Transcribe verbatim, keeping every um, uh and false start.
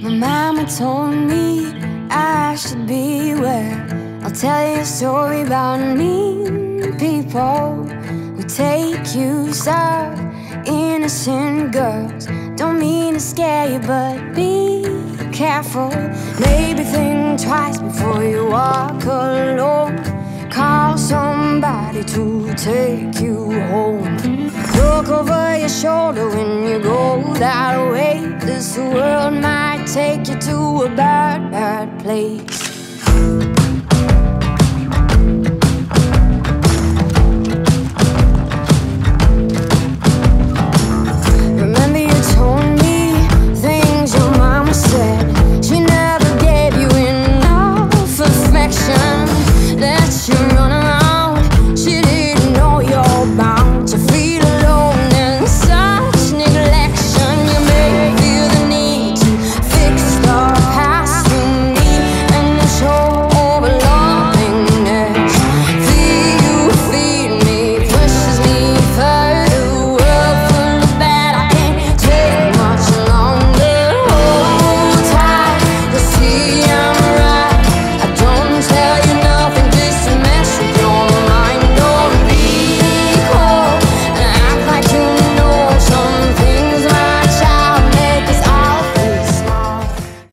My mama told me I should beware. I'll tell you a story about mean people who take use of innocent girls. Don't mean to scare you, but be careful. Maybe think twice before you walk alone. Call somebody to take you home. Look over your shoulder when you go that way. This world might take you to a bad, bad place.